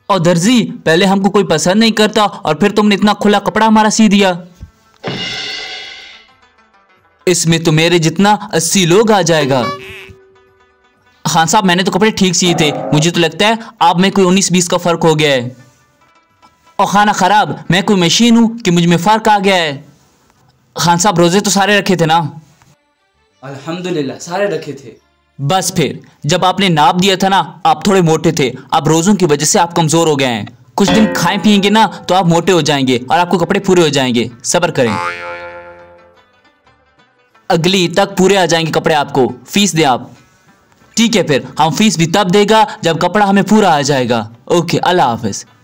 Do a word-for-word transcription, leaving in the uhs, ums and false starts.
और दर्जी, पहले हमको कोई पसंद नहीं करता और फिर तुमने इतना खुला कपड़ा हमारा सी दिया। इसमें तो मेरे जितना अस्सी लोग आ जाएगा। खान साहब, मैंने तो कपड़े ठीक सिए थे, मुझे तो लगता है आप में कोई उन्नीस बीस का फर्क हो गया है। और खाना खराब, मैं कोई मशीन हूं कि मुझ में फर्क आ गया है। खान साहब, रोजे तो सारे रखे थे ना? अल्हम्दुलिल्लाह, सारे रखे थे। बस फिर जब आपने नाप दिया था ना, आप थोड़े मोटे थे, अब रोजों की वजह से आप कमजोर हो गए हैं। कुछ दिन खाएं पिएंगे ना तो आप मोटे हो जाएंगे और आपको कपड़े पूरे हो जाएंगे। सब्र करें, अगली तक पूरे आ जाएंगे कपड़े आपको। फीस दे आप। ठीक है, फिर हम फीस भी तब देगा जब कपड़ा हमें पूरा आ जाएगा। ओके, अल्लाह हाफिज।